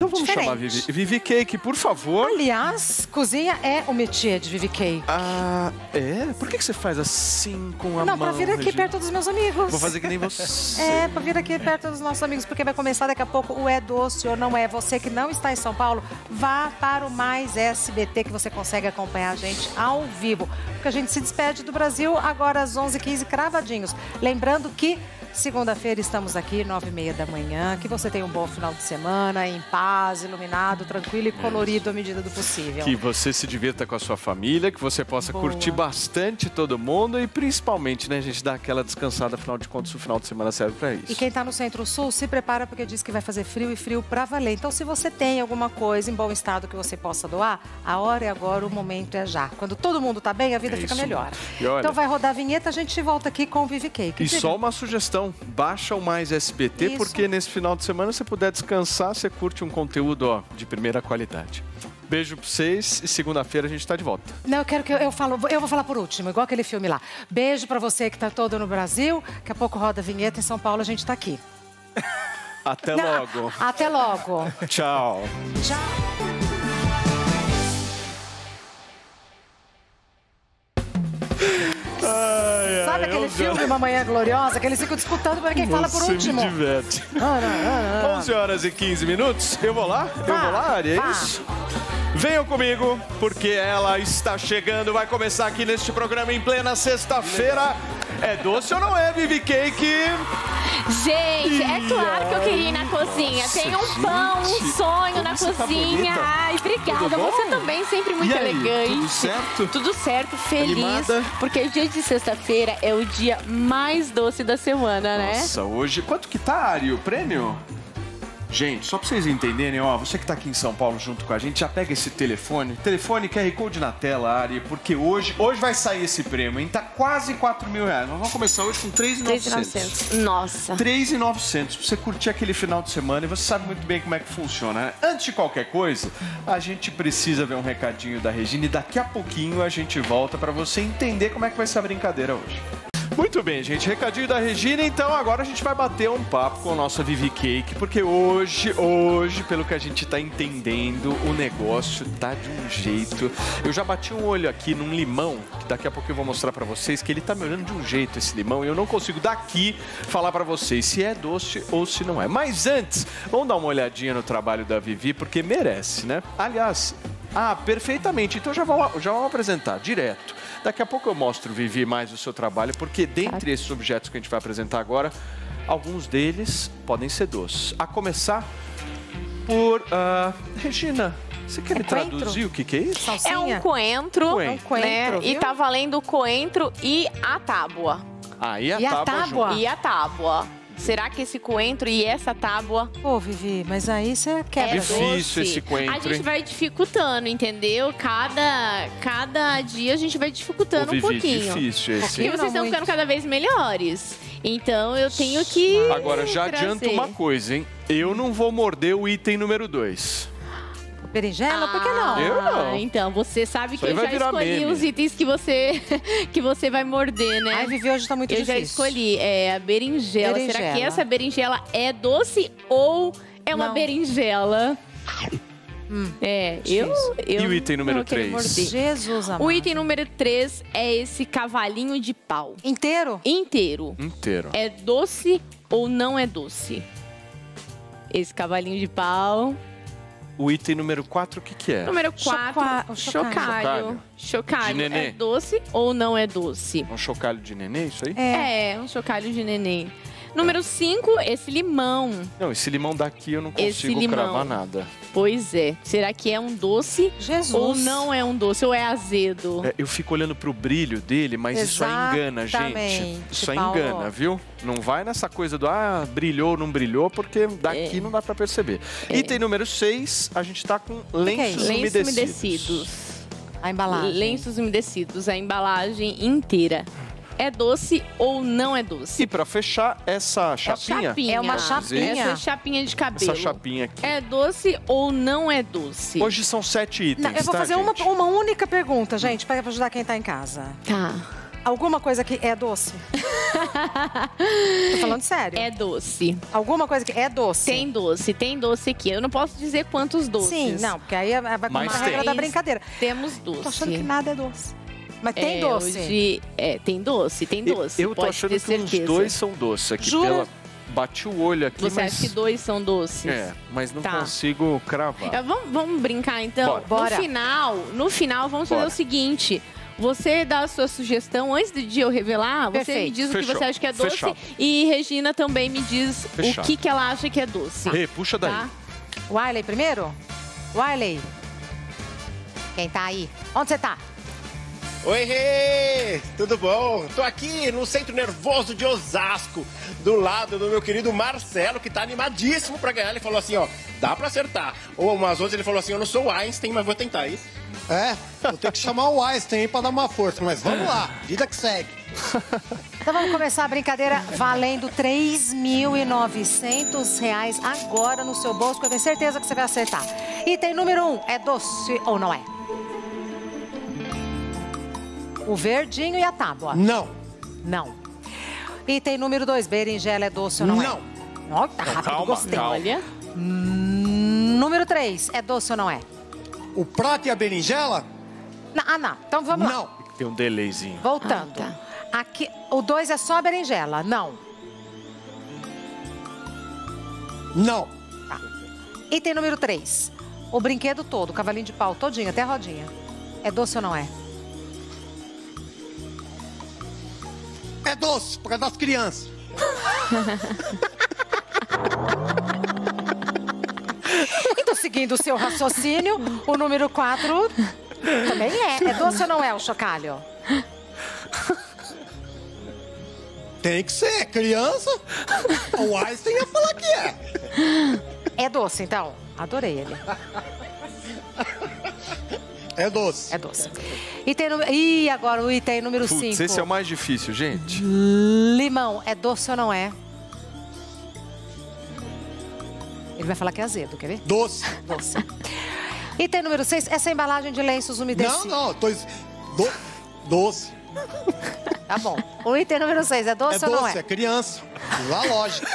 Então vamos chamar Vivi. Vivi Cake, por favor. Aliás, cozinha é o métier de Vivi Cake. Ah, é? Por que você faz assim com a mão? Não, pra vir aqui perto dos meus amigos. Vou fazer que nem você. É, pra vir aqui perto dos nossos amigos, porque vai começar daqui a pouco o É Doce ou Não É. Você que não está em São Paulo, vá para o Mais SBT, que você consegue acompanhar a gente ao vivo. Porque a gente se despede do Brasil agora às 11h15, cravadinhos. Lembrando que segunda-feira estamos aqui, 9h30 da manhã. Que você tenha um bom final de semana, em paz, iluminado, tranquilo e colorido à medida do possível. Que você se divirta com a sua família, que você possa curtir bastante todo mundo e principalmente, né, a gente dar aquela descansada, afinal de contas, o final de semana serve pra isso. E quem tá no Centro-Sul, se prepara porque diz que vai fazer frio e frio pra valer. Então, se você tem alguma coisa em bom estado que você possa doar, a hora é agora, o momento é já. Quando todo mundo tá bem, a vida fica melhor. Olha, então vai rodar a vinheta, a gente volta aqui com o Vivi Cake. E só uma sugestão, baixa o Mais SBT, porque nesse final de semana, se puder descansar, você curte um conteúdo, ó, de primeira qualidade. Beijo pra vocês e segunda-feira a gente tá de volta. Não, eu quero que eu vou falar por último, igual aquele filme lá. Beijo pra você que tá todo no Brasil, daqui a pouco roda a vinheta, em São Paulo a gente tá aqui. Até logo. Até logo. Tchau. Tchau. Sabe aquele filme Uma Manhã Gloriosa, que eles ficam disputando para quem fala por último? Me diverte. 11h15. Eu vou lá? Eu vou lá, Ari? É isso? Venham comigo, porque ela está chegando. Vai começar aqui neste programa em plena sexta-feira. É doce ou não é, Vivi Cake? Gente, é claro que eu queria ir na cozinha. Tem um pão, um sonho na cozinha. Ai, obrigada. Você também, sempre muito elegante. Tudo certo? Tudo certo, feliz. Animada? Porque o dia de sexta-feira é o dia mais doce da semana, né? Nossa, hoje... Quanto que tá, Ari, o prêmio? Gente, só pra vocês entenderem, ó, você que tá aqui em São Paulo junto com a gente, já pega esse telefone. Telefone QR Code na tela, Ari, porque hoje vai sair esse prêmio, hein? Tá quase R$4.000. Nós vamos começar hoje com 3.900. Nossa. 3.900, pra você curtir aquele final de semana e você sabe muito bem como é que funciona, né? Antes de qualquer coisa, a gente precisa ver um recadinho da Regina e daqui a pouquinho a gente volta pra você entender como é que vai ser a brincadeira hoje. Muito bem, gente. Recadinho da Regina. Então, agora a gente vai bater um papo com a nossa Vivi Cake, porque hoje, pelo que a gente tá entendendo, o negócio tá de um jeito. Eu já bati um olho aqui num limão, que daqui a pouco eu vou mostrar pra vocês, que ele tá me olhando de um jeito, esse limão, e eu não consigo daqui falar pra vocês se é doce ou se não é. Mas antes, vamos dar uma olhadinha no trabalho da Vivi, porque merece, né? Aliás, perfeitamente. Então, já vamos apresentar direto. Daqui a pouco eu mostro, Vivi, mais o seu trabalho, porque dentre esses objetos que a gente vai apresentar agora, alguns deles podem ser doces. A começar por... Regina, você quer me traduzir o que é isso? Salsinha? É um coentro, né? E tá valendo o coentro e a tábua. E a tábua? E a tábua. Será que esse coentro e essa tábua... Pô, Vivi, mas aí você quer... É difícil esse coentro, A gente vai dificultando, entendeu? Cada dia a gente vai dificultando um pouquinho. Difícil esse. E vocês estão ficando cada vez melhores. Então eu tenho que Agora, já adianto uma coisa, hein? Eu não vou morder o item número 2. Berinjela? Por que não? Eu não. Então, você sabe que Isso eu aí já vai virar escolhi meme. os itens que você vai morder, né? Ai, Vivi, hoje tá muito difícil. Eu já escolhi. É a berinjela. Será que Berinjela. essa berinjela é doce ou é uma berinjela? Eu E o item número não quero 3? morder. Jesus amado. O item número 3 é esse cavalinho de pau. Inteiro? Inteiro. É doce ou não é doce? Esse cavalinho de pau. O item número 4, o que é? Número 4, chocalho. Chocalho. De nenê. É doce ou não é doce? Um chocalho de neném, isso aí? É, um chocalho de neném. Número 5, esse limão. Não, esse limão daqui eu não consigo cravar nada. Pois é. Será que é um doce? Jesus. Ou não é um doce? Ou é azedo? Eu fico olhando pro brilho dele, mas isso aí engana, gente. Isso aí engana, viu? Não vai nessa coisa do, brilhou ou não brilhou, porque daqui não dá pra perceber. Item número 6, a gente tá com lenços umedecidos. A embalagem. Lenços umedecidos, a embalagem inteira. É doce ou não é doce? E pra fechar, essa chapinha? É uma chapinha. Essa chapinha de cabelo. Essa chapinha aqui. É doce ou não é doce? Hoje são 7 itens, Não, eu vou fazer uma única pergunta, gente, para ajudar quem tá em casa. Tá. Alguma coisa que é doce? Tô falando sério. É doce. Alguma coisa que é doce? Tem doce aqui. Eu não posso dizer quantos doces. Sim, não, porque aí vai contra a regra da brincadeira. Temos doce. Tô achando que nada é doce. Mas tem doce? Hoje, tem doce. Eu tô achando que os dois são doces aqui. Jura? Bati o olho aqui, Você acha que dois são doces? Mas não consigo cravar. Vamos brincar, então? Bora. No final, vamos fazer o seguinte. Você dá a sua sugestão antes do dia eu revelar. Você me diz o que você acha que é doce. Fechado. E Regina também me diz o que ela acha que é doce. Rê, puxa daí. Tá? Wiley primeiro? Wiley. Quem tá aí? Onde você tá? Oi, Rê! Tudo bom? Tô aqui no Centro Nervoso de Osasco, do lado do meu querido Marcelo, que tá animadíssimo pra ganhar. Ele falou assim, ó, dá pra acertar. Ou umas outras ele falou assim, eu não sou o Einstein, mas vou tentar isso. Vou ter que chamar o Einstein aí pra dar uma força, mas vamos lá, vida que segue. Então vamos começar a brincadeira valendo R$3.900 agora no seu bolso, que eu tenho certeza que você vai acertar. Item número 1, é doce ou não é? O verdinho e a tábua. Não. Não. Item número 2, berinjela é doce ou não é? Não. Ó, tá rápido, gostei. Olha. Número 3, é doce ou não é? O prato e a berinjela? Não. Então vamos lá. Não. Tem um delayzinho. Voltando. Aqui, o 2 é só a berinjela. Não. Não. Tá. Item número 3. O brinquedo todo, o cavalinho de pau todinho, até a rodinha. É doce ou não é? É doce, por causa das crianças. Então, seguindo o seu raciocínio, o número 4 também é. É doce ou não é o chocalho? Tem que ser, criança. O Einstein ia falar que é. É doce, então? Adorei ele. É doce. É doce. E agora o item número 5. Esse é o mais difícil, gente. Limão, é doce ou não é? Ele vai falar que é azedo, quer ver? Doce. Doce. Item número 6, essa embalagem de lenços umedecidos. Não, doce. Tá bom. O item número 6 é doce ou não é? É criança. Lá lógico.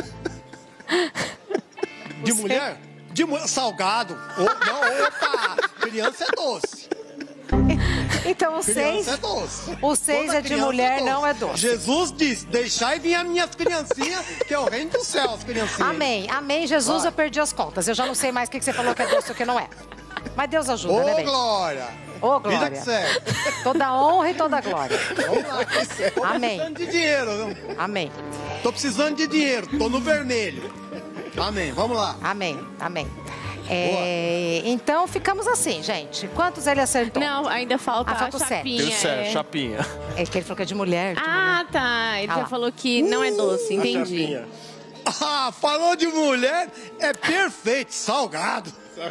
De mulher? De mulher, salgado. Opa! Criança é doce. Então o 6... Criança é doce. O 6 é de criança mulher, doce. não é doce. Jesus disse, deixai vir as minhas criancinhas, que é o reino do céu, as criancinhas. Amém. Amém, Jesus, Vai. eu perdi as contas. Eu já não sei mais o que você falou que é doce e o que não é. Mas Deus ajuda, né, Ô, bem? glória. Ô, Vida glória. que segue. Toda honra e toda glória. Vamos lá. Amém. Tô precisando de dinheiro. Amém. Tô precisando de dinheiro, tô no vermelho. Amém, vamos lá. Amém. Amém. Então ficamos assim, gente. Quantos ele acertou? Não, ainda falta falta o a chapinha. Deu certo, chapinha. É que ele falou que é de mulher. Tá. Ele Ah já lá. falou que não é doce, entendi. chapinha. Ah, falou de mulher, é perfeito, salgado.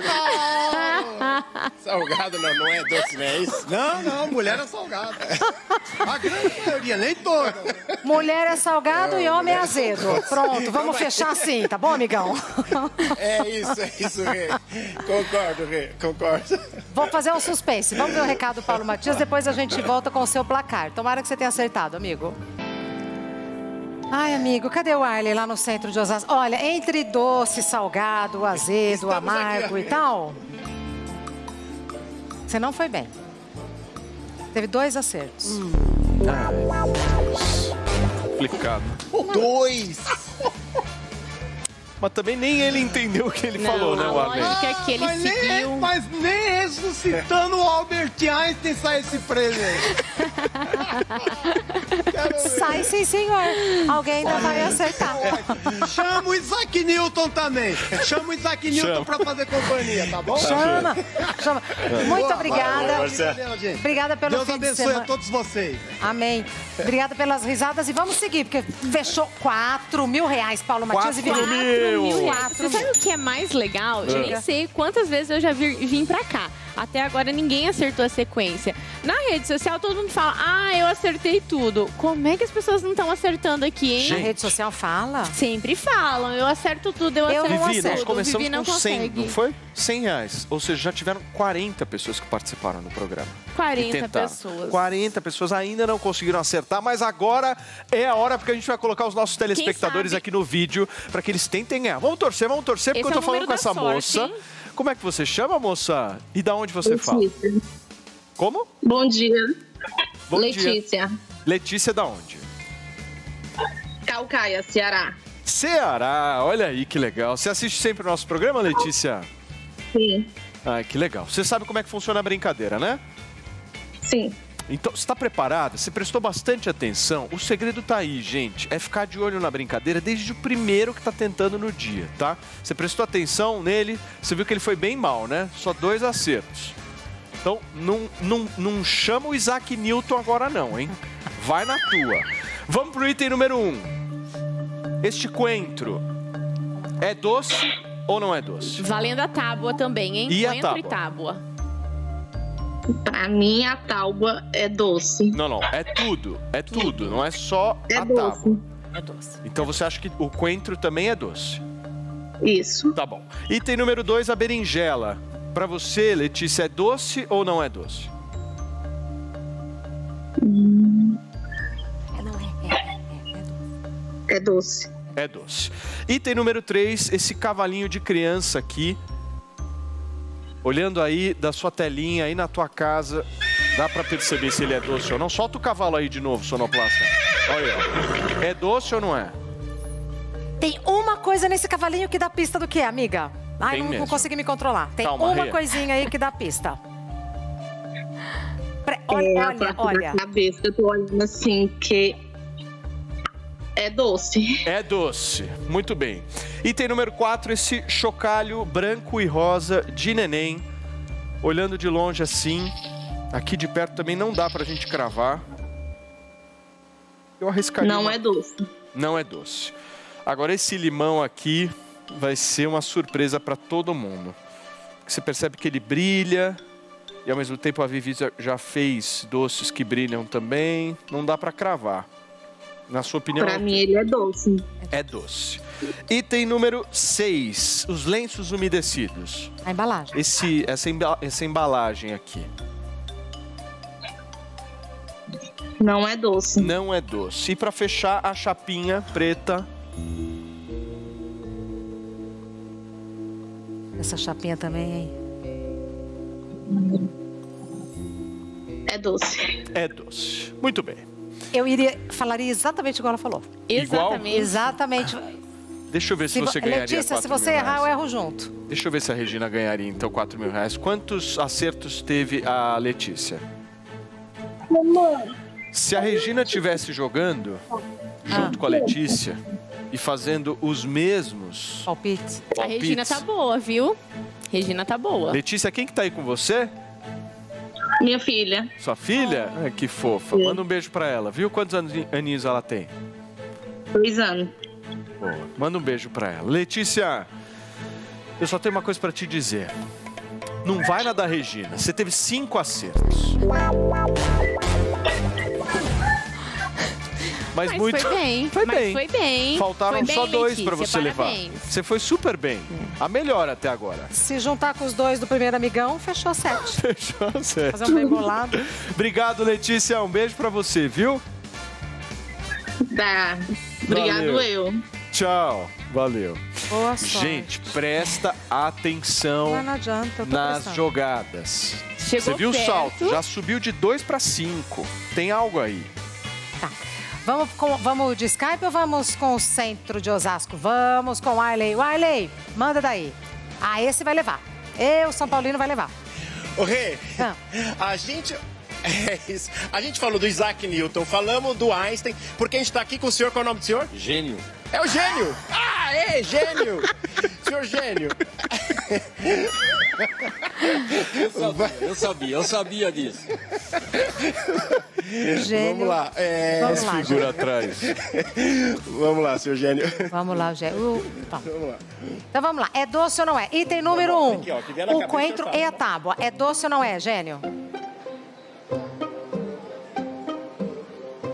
Salgado não é doce, não é isso? Não, mulher é salgada. A grande maioria, nem toda. Mulher é salgado e homem é azedo. Pronto, vamos fechar assim, tá bom, amigão? É isso, Rê. Concordo, Rê, concordo. Vou fazer um suspense. Vamos ver o recado do Paulo Matias, depois a gente volta com o seu placar. Tomara que você tenha acertado, amigo. Ai, amigo, cadê o Arley lá no centro de Osasco? Olha, entre doce, salgado, azedo, Estamos amargo aqui, e tal, você não foi bem. Teve 2 acertos. Complicado. 2. Mas também nem ele entendeu o que ele falou, né, a o Amém? lógica é que ele seguiu. Mas nem ressuscitando o Albert Einstein sai esse prêmio aí. Sai sim, senhor. Alguém ainda vai acertar. Chama o Isaac Newton também. Chama o Isaac Newton pra fazer companhia, tá bom? Chama. Muito obrigada. Valeu, gente. Obrigada pelo Deus fim de abençoe semana. a todos vocês. Amém. Obrigada pelas risadas e vamos seguir, porque fechou R$4.000, Paulo Matias. 4 mil. Você sabe o que é mais legal? Eu nem sei quantas vezes eu já vim pra cá. Até agora ninguém acertou a sequência. Na rede social, todo mundo fala, eu acertei tudo. Como é que as pessoas não estão acertando aqui, hein? Na rede social fala? Sempre falam, eu acerto tudo, eu acerto tudo. Vivi, nós começamos não com 100, consegue. não foi? R$100. Ou seja, já tiveram 40 pessoas que participaram do programa. 40 pessoas. 40 pessoas ainda não conseguiram acertar, mas agora é a hora porque a gente vai colocar os nossos telespectadores aqui no vídeo para que eles tentem ganhar. Vamos torcer, porque eu tô falando com essa moça. Como é que você chama, moça? E da onde você fala? Como? Bom dia. Bom Letícia. dia. Letícia da onde? Calcaia, Ceará. Ceará, olha aí que legal. Você assiste sempre o nosso programa, Letícia? Sim. Ai, que legal. Você sabe como é que funciona a brincadeira, né? Sim. Então, você está preparada? Você prestou bastante atenção? O segredo tá aí, gente. É ficar de olho na brincadeira desde o primeiro que tá tentando no dia, tá? Você prestou atenção nele, você viu que ele foi bem mal, né? Só 2 acertos. Então, não chama o Isaac Newton agora não, hein? Vai na tua. Vamos pro item número 1. Este coentro é doce ou não é doce? Valendo a tábua também, hein? E a Coentro tábua? e tábua. Pra mim, a tábua é doce. Não. É tudo. É tudo. Não é só É a doce. tábua. É doce. Então, você acha que o coentro também é doce? Isso. Tá bom. Item número 2, a berinjela. Pra você, Letícia, é doce ou não é doce? É doce. É doce. Item número 3, esse cavalinho de criança aqui. Olhando aí da sua telinha, aí na tua casa, dá pra perceber se ele é doce ou não. Solta o cavalo aí de novo, sonoplasta. Olha, ó. É doce ou não é? Tem uma coisa nesse cavalinho que dá pista do que é, amiga? Ai, Tem não mesmo. consegui me controlar. Tem Calma, uma Rê. coisinha aí que dá pista. É a Olha, parte da cabeça, eu tô olhando assim, que é doce. É doce. Muito bem. Item número 4, esse chocalho branco e rosa de neném. Olhando de longe assim. Aqui de perto também não dá pra gente cravar. Eu arriscaria. Não é doce. Não é doce. Agora esse limão aqui vai ser uma surpresa para todo mundo. Você percebe que ele brilha e ao mesmo tempo a Vivi já fez doces que brilham também. Não dá para cravar. Na sua opinião? Pra mim, ele é doce. É doce. Item número 6, os lenços umedecidos. A embalagem. Essa embalagem aqui. Não é doce. Não é doce. E para fechar, a chapinha preta. Essa chapinha também, hein? É doce. É doce. Muito bem. Eu falaria exatamente igual ela falou. Exatamente. Exatamente. Deixa eu ver se você ganharia Letícia, se 4 você mil errar, eu reais. erro junto. Deixa eu ver se a Regina ganharia, então, 4 mil reais. Quantos acertos teve a Letícia? Se a Regina estivesse jogando junto com a Letícia e fazendo os mesmos Palpite. A Regina tá boa, viu? Regina tá boa. Letícia, quem que tá aí com você? Minha filha. Sua filha? Ai, que fofa. Manda um beijo pra ela, viu? Quantos aninhos ela tem? 2 anos. Boa. Manda um beijo pra ela. Letícia, eu só tenho uma coisa pra te dizer. Não vai na da Regina. Você teve 5 acertos. Mas muito foi bem. Foi Mas bem. foi bem. Faltaram Foi bem, só 2 pra Letícia, você levar. parabéns. Você foi super bem. A melhor até agora. Se juntar com os 2 do primeiro amigão, fechou 7. Fechou certo. Fazer um bem bolado. Obrigado, Letícia. Um beijo pra você, viu? Tá. Obrigado, Valeu. eu. Tchau. Valeu. Boa sorte. Gente, presta atenção Mas não adianta, eu tô nas prestando. jogadas. Chegou Você viu perto. o salto? Já subiu de 2 para 5. Tem algo aí. Tá. Vamos de Skype ou vamos com o centro de Osasco? Vamos com o Wiley. Wiley, manda daí. Ah, esse vai levar. São Paulino, vai levar. Ô, Rê, Ah. a gente... É isso. A gente falou do Isaac Newton, falamos do Einstein, porque a gente tá aqui com o senhor, qual é o nome do senhor? Gênio. É o Gênio! Ah, Gênio! Senhor Gênio! Eu sabia disso. Gênio. Vamos lá. Vamos lá, Figura atrás. Vamos lá, senhor Gênio. Vamos lá, Gênio. Vamos lá. Então vamos lá. É doce ou não é? Item número 1. Aqui, ó, que vier na O cabeça, coentro eu falo. e a tábua. É doce ou não é, Gênio?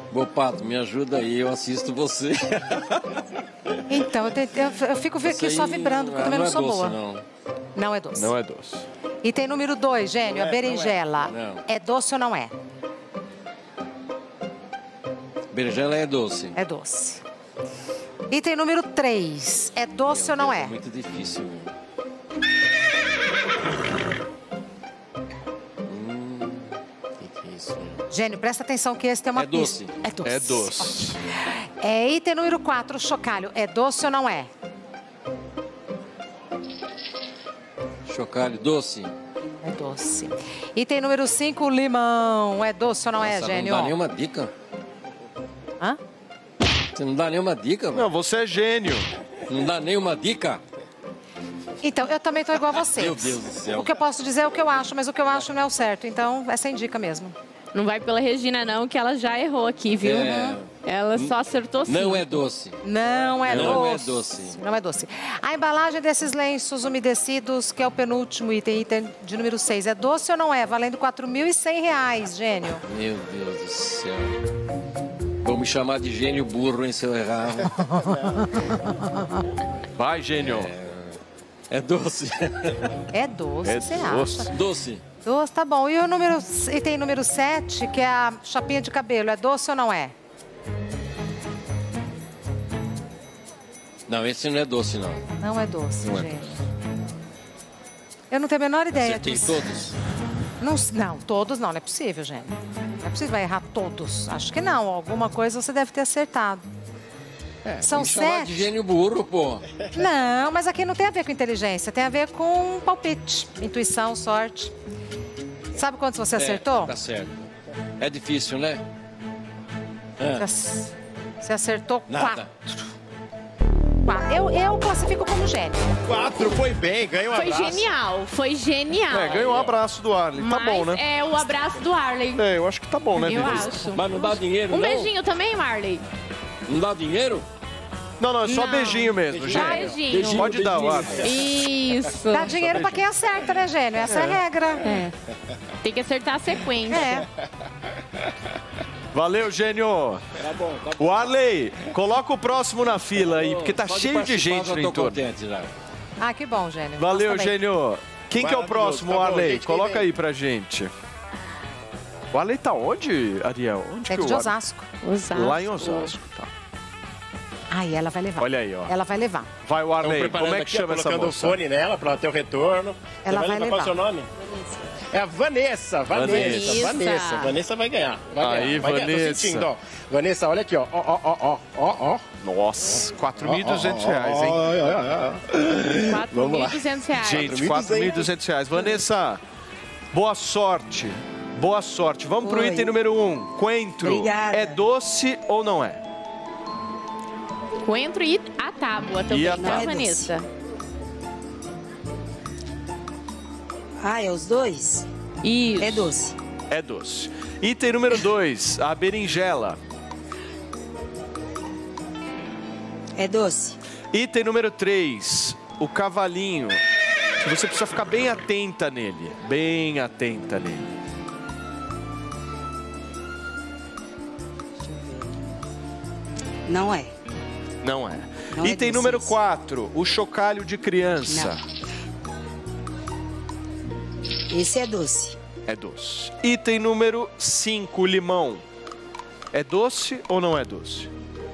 Ô, Pato, me ajuda aí, eu assisto você. Então, eu fico aqui só vibrando, porque eu também não sou boa. Não. Não é doce. Não é doce. Item número 2, Gênio, a berinjela. Não. É doce ou não é? Berinjela é doce. É doce. Item número 3, é doce ou não é? É muito difícil. Que é isso? Gênio, presta atenção que esse tem uma doce. pista. É doce. É doce. Item número 4, o chocalho. É doce ou não é? Chocalho, doce. É doce. Item número 5, o limão. É doce ou não é, Gênio? Não dá nenhuma dica. Hã? Você não dá nenhuma dica? Não, você é gênio. Não dá nenhuma dica? Então, eu também tô igual a vocês. Meu Deus do céu. O que eu posso dizer é o que eu acho, mas o que eu acho não é o certo. Então, é sem dica mesmo. Não vai pela Regina, não, que ela já errou aqui, viu? Ela só acertou sim. Não é doce. Não é Não é doce. doce. Não é doce. A embalagem desses lenços umedecidos, que é o penúltimo item de número 6, é doce ou não é? Valendo R$ 4.100, Gênio. Meu Deus do céu. Vão me chamar de gênio burro, hein, se eu errar. Vai, gênio. É doce. É doce, É você doce. acha? Doce. Doce, tá bom. E o item número 7, que é a chapinha de cabelo, é doce ou não é? Não, esse não é doce, não. Não é doce, Não é gente. Eu não tenho a menor ideia Acertei disso. todos? Não, todos não é possível, gente. Não é possível, vai errar todos. Acho que não, alguma coisa você deve ter acertado. São Me chamar 7. de gênio burro, pô. Não, mas aqui não tem a ver com inteligência, tem a ver com palpite, intuição, sorte. Sabe quantos você acertou? Tá certo. É difícil, né? Você acertou Nada. 4. Eu classifico como gênio. 4, foi bem, ganhou um Foi abraço. genial, foi genial. Ganhou um abraço do Arley. Tá Mas bom, né? é o abraço do Arley. Eu acho que tá bom, né, Eu Vivi? acho. Mas não dá dinheiro, Um não? beijinho também, Marley? Não dá dinheiro? Não, é só Não. beijinho mesmo, Só gênio. beijinho. Pode dar, Arley. Isso. Dá dinheiro pra quem acerta, né, gênio? Essa é a regra. É. Tem que acertar a sequência. É. Valeu, gênio. Tá bom, tá O Arley, coloca o próximo na fila aí, porque tá Só cheio de participar, gente já no tô entorno. contente já. Ah, que bom, gênio. Valeu, Nós também. gênio. Quem que é o Maravilhoso, próximo, tá bom, Arley? gente, Coloca vem. aí pra gente. O Arley tá onde, Ariel? Onde É que de o Arley? Osasco. Osasco. Lá em Osasco, tá. Ai, ela vai levar. Olha aí, ó. Ela vai levar. Vai, o Estamos Arley. preparando Como é que aqui, ó, chama essa colocando o moça? fone nela para ela ter o retorno. Ela Você vai Qual é o levar. seu nome? É a Vanessa. Vanessa. Vanessa vai ganhar. Aí, Vai ganhar, tô Vanessa. sentindo, ó. Vanessa, olha aqui, ó. Ó. Nossa, R$4.200, hein? Vamos lá. R$4.200. Gente, R$4.200. Vanessa, boa sorte. Boa sorte. Vamos pro Oi. item número 1. Coentro. Obrigada. É doce ou não é? Coentro e a tábua também, E a tá, tábua. Vanessa? Ah, é os dois? Isso. É doce. É doce. Item número 2, a berinjela. É doce. Item número 3, o cavalinho. Você precisa ficar bem atenta nele. Bem atenta nele. Não é. Não é. Não é Item doce número esse. 4, o chocalho de criança. Esse é doce. É doce. Item número 5, limão. É doce ou não é doce?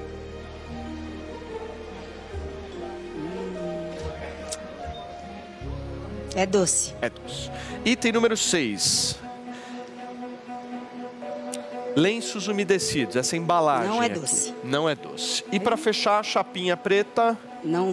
É doce. É doce. Item número 6. Lenços umedecidos, essa embalagem. Não é aqui. doce. Não é doce. E para fechar, a chapinha preta Não.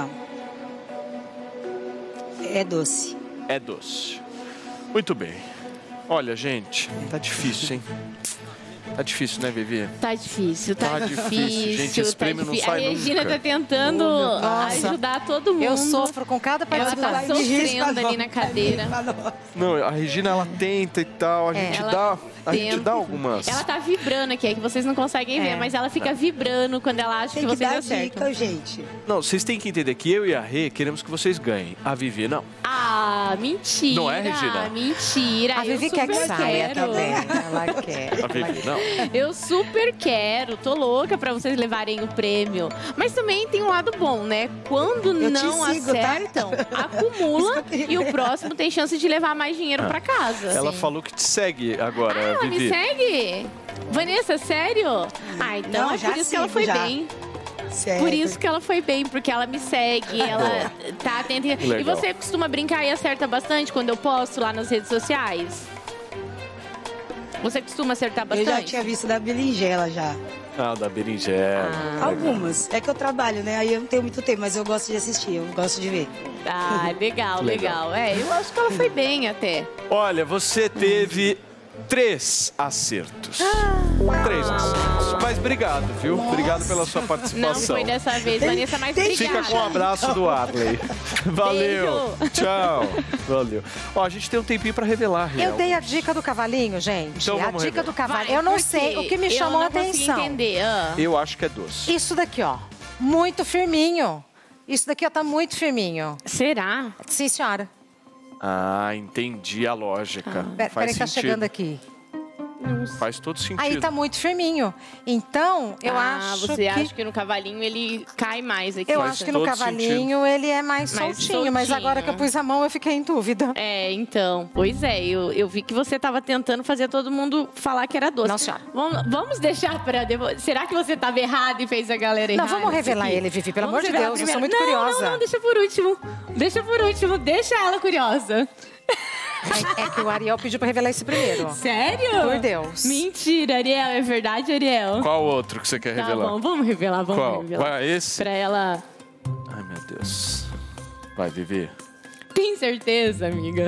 É doce. é doce. Muito bem. Olha, gente, tá difícil, hein? Tá difícil, né, Vivi? Tá difícil, tá, Tá difícil, gente, esse prêmio não sai A Regina nunca. tá tentando Nossa. ajudar todo mundo. Eu sofro com cada Ela participação. tá sofrendo ali na cadeira. Não, a Regina, ela tenta e tal, a gente ela dá... A gente tenta. dá algumas... Ela tá vibrando aqui, é que vocês não conseguem ver, É. mas ela fica vibrando quando ela acha que Tem que vocês dar acertam. dica, gente. Não, vocês têm que entender que eu e a Rê queremos que vocês ganhem. A Vivi, não. Ah, mentira. Não é, Regina? Mentira. A Vivi eu quer que super saia quero. também. Ela quer. A Vivi, não. Não. Eu super quero, tô louca pra vocês levarem o prêmio. Mas também tem um lado bom, né? Quando não acertam, acumula e o próximo tem chance de levar mais dinheiro pra casa. Ela falou que te segue agora, Ela Vivi. me segue? Vanessa, sério? Ah, então Não, é já por isso que ela sigo, foi já. bem. Sério. Por isso que ela foi bem, porque ela me segue, ela tá atenta. E Legal. você costuma brincar e acerta bastante quando eu posto lá nas redes sociais? Você costuma acertar Eu bastante? já tinha visto da berinjela já. Ah, da berinjela. Algumas. É que eu trabalho, né? Aí eu não tenho muito tempo, mas eu gosto de assistir, eu gosto de ver. Ah, legal, legal. É, eu acho que ela foi bem até. Olha, você teve 3 acertos. 3 acertos. Mas obrigado, viu? Obrigado pela sua Não participação. foi dessa vez, Vanessa, mas obrigada. Fica com o abraço do Arley. Valeu. Beijo. Tchau. Valeu. Ó, a gente tem um tempinho pra revelar, Eu real. dei a dica do cavalinho, gente. Então a vamos dica revelar. do cavalinho. Vai, Eu não por sei. quê? O que me chamou a Eu não consegui atenção. entender. Eu acho que é doce. Isso daqui, ó. Muito firminho. Isso daqui, ó, tá muito firminho. Será? Sim, senhora. Ah, entendi a lógica. Peraí Faz que tá sentido. chegando aqui. Faz todo sentido. Aí tá muito firminho. Então, eu acho você que... acha que no cavalinho ele cai mais aqui? Eu acho que no todo cavalinho ele é mais soltinho, mas soltinho. agora que eu pus a mão eu fiquei em dúvida. É, então. Pois é, eu vi que você tava tentando fazer todo mundo falar que era doce. Não, senhora. Vamos deixar pra depois. Será que você tava errado e fez a galera Não, errada? vamos revelar aqui? ele, Vivi, pelo Vamos amor de revelar Deus, eu sou primeiro. muito Não, curiosa. Não, deixa por último. Deixa por último, deixa ela curiosa. É que o Ariel pediu pra revelar esse primeiro. Sério? Por Deus. Mentira, Ariel, é verdade, Ariel? Qual outro que você quer Tá revelar? bom, vamos revelar, vamos Qual? revelar. Vai, esse? Pra ela... Ai, meu Deus. Vai, Vivi. Tem certeza, amiga?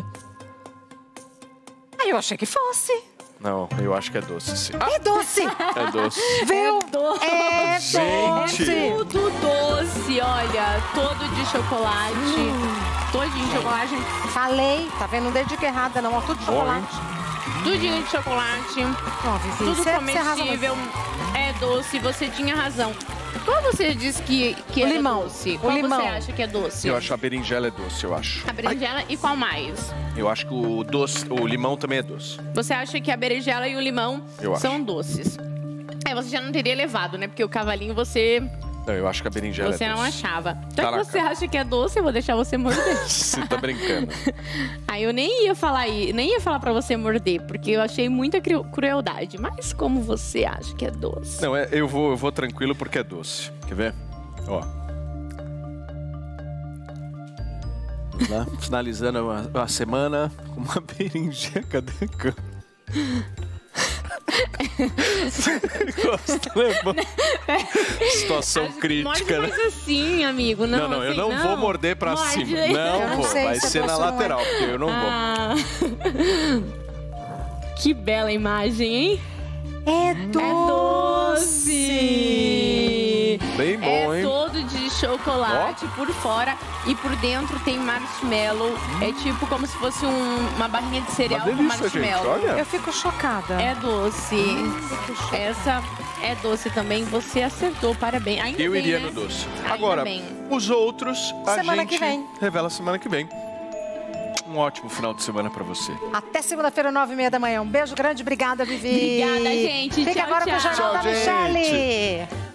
Aí eu achei que fosse. Não, eu acho que é doce, sim. É doce! É doce. Viu? doce. É Gente. doce! Tudo doce, olha, todo de chocolate, todinho de chocolate, Falei, tá vendo? Não dei dica errada, não. Ó, tudo de chocolate. tudinho de chocolate, Ó, Vivi, tudo você arrasa comestível, é doce, você tinha razão. Qual você disse que era limão. doce? O Qual limão. você acha que é doce? Eu acho a berinjela é doce, eu acho. A berinjela e qual mais? Eu acho que o doce, o limão também é doce. Você acha que a berinjela e o limão Eu são acho. doces? É, você já não teria levado, né? Porque o cavalinho você Não, eu acho que a berinjela não é doce. achava. Então Tá na que você cara. acha que é doce, eu vou deixar você morder. Você tá brincando. Aí eu nem ia falar pra você morder, porque eu achei muita crueldade. Mas como você acha que é doce? Não, eu vou tranquilo porque é doce. Quer ver? Ó. Vamos lá. Finalizando a semana com uma berinjela. Cadê a câmera? Gosto, né, mano? Situação crítica, Morde né? mais assim, amigo. Não, Não, eu assim, não vou morder pra Morde. cima. Eu Não não vou. sei Vai se é ser na doce ou não é. lateral, porque eu não vou. Ah. Que bela imagem, hein? É doce! Bem bom, É hein? todo de chocolate por fora e por dentro tem marshmallow. É tipo como se fosse uma barrinha de cereal Uma com delícia, gente. marshmallow. Olha. Eu fico chocada. É doce. Essa é doce também. Você acertou, parabéns. Ainda Eu bem, iria né? no doce. Ainda Agora, bem. os outros, a Semana gente que vem. revela semana que vem. Um ótimo final de semana pra você. Até segunda-feira, 9h30 da manhã. Um beijo grande, obrigada, Vivi. Obrigada, gente. Fica Tchau, agora com o tchau. Jornal da Tchau, gente. Michele.